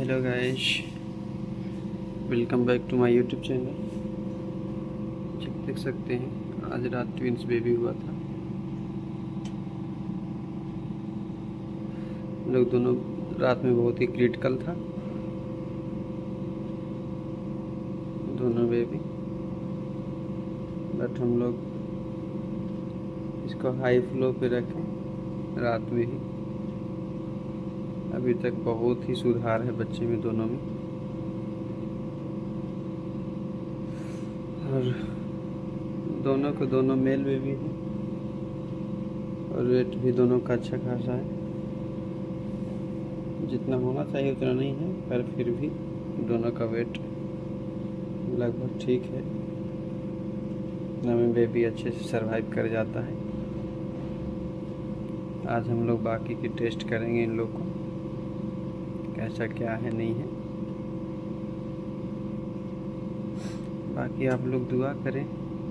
Hello guys, welcome back to my YouTube channel. देख सकते हैं आज रात ट्विंस बेबी हुआ था। लोग दोनों रात में बहुत ही क्रिटिकल था दोनों बेबी, बट हम लोग इसको हाई फ्लो पे रखें रात में ही। अभी तक बहुत ही सुधार है बच्चे में, दोनों में। और दोनों को दोनों मेल बेबी है और वेट भी दोनों का अच्छा खासा है। जितना होना चाहिए उतना नहीं है, पर फिर भी दोनों का वेट लगभग ठीक है। इतना में बेबी अच्छे से सरवाइव कर जाता है। आज हम लोग बाकी की टेस्ट करेंगे इन लोग को, कैसा क्या है नहीं है। बाकी आप लोग दुआ करें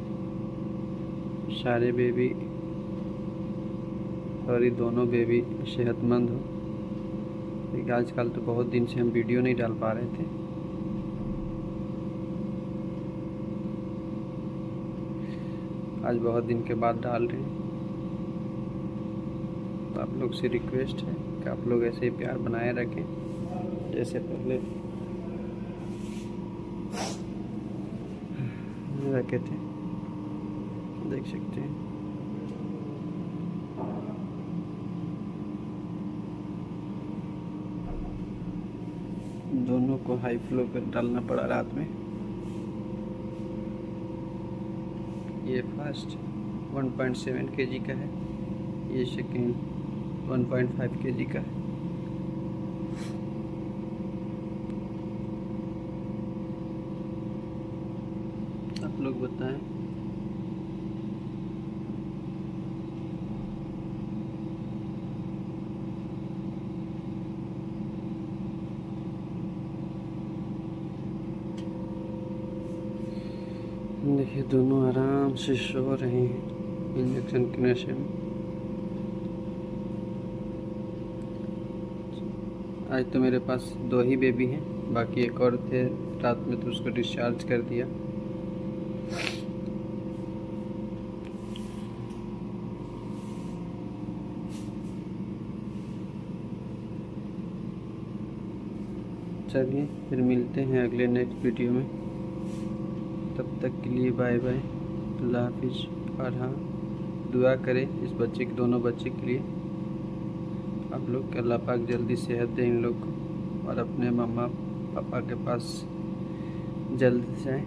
सारे बेबी और ये दोनों बेबी सेहतमंद हो, क्योंकि आजकल तो बहुत दिन से हम वीडियो नहीं डाल पा रहे थे। आज बहुत दिन के बाद डाल रहे हैं, तो आप लोग से रिक्वेस्ट है कि आप लोग ऐसे ही प्यार बनाए रखें जैसे पहले रखे थे। देख सकते हैं दोनों को हाई फ्लो पर डालना पड़ा रात में। ये फर्स्ट 1.7 केजी का है, ये सेकेंड 1.5 केजी का है। आप लोग बताएं। देखिए दोनों आराम से सो रहे हैं इंजेक्शन के नशे में। आज तो मेरे पास 2 ही बेबी हैं, बाकी एक और थे रात में, तो उसको डिस्चार्ज कर दिया। चलिए फिर मिलते हैं अगले नेक्स्ट वीडियो में। तब तक के लिए बाय बाय, अल्लाह हाफिज़। और हाँ, दुआ करें इस बच्चे के, दोनों बच्चे के लिए आप लोग, अल्लाह पाक जल्दी सेहत दें इन लोग को और अपने मम्मा पापा के पास जल्द जाएं।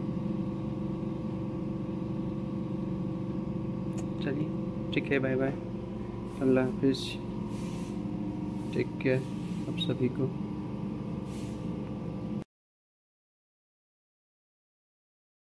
चलिए ठीक है, बाय बाय, अल्लाह हाफिज़, टेक केयर आप सभी को।